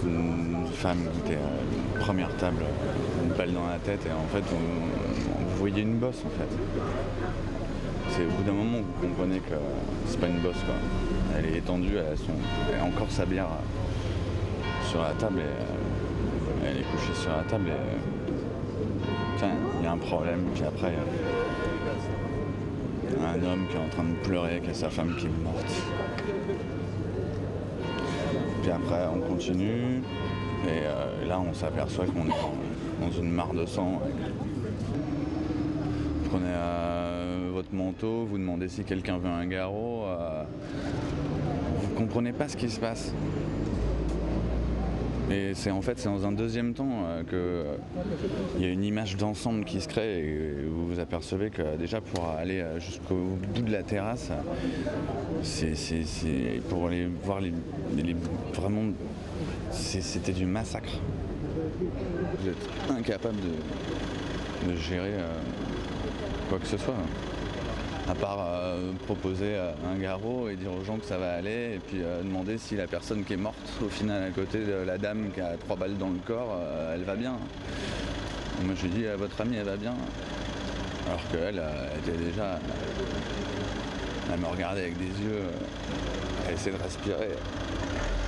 une femme qui était à la première table, une balle dans la tête, et en fait, vous voyez une bosse, en fait. C'est au bout d'un moment, vous comprenez que c'est pas une bosse, quoi. Elle est étendue, elle a encore sa bière sur la table, et elle est couchée sur la table, et tiens, il y a un problème, puis après, il y a un homme qui est en train de pleurer, qui a sa femme qui est morte. Puis après, on continue, et là, on s'aperçoit qu'on est dans une mare de sang. Vous prenez votre manteau, vous demandez si quelqu'un veut un garrot. Vous comprenez pas ce qui se passe. Et c'est dans un deuxième temps qu'il y a une image d'ensemble qui se crée, et vous vous apercevez que déjà pour aller jusqu'au bout de la terrasse, c'est pour aller voir vraiment, c'était du massacre. Vous êtes incapable de gérer quoi que ce soit, à part proposer un garrot et dire aux gens que ça va aller, et puis demander si la personne qui est morte au final à côté de la dame qui a 3 balles dans le corps, elle va bien. Et moi je lui dis, votre amie elle va bien, alors qu'elle était déjà, elle me regardait avec des yeux, elle essayait de respirer.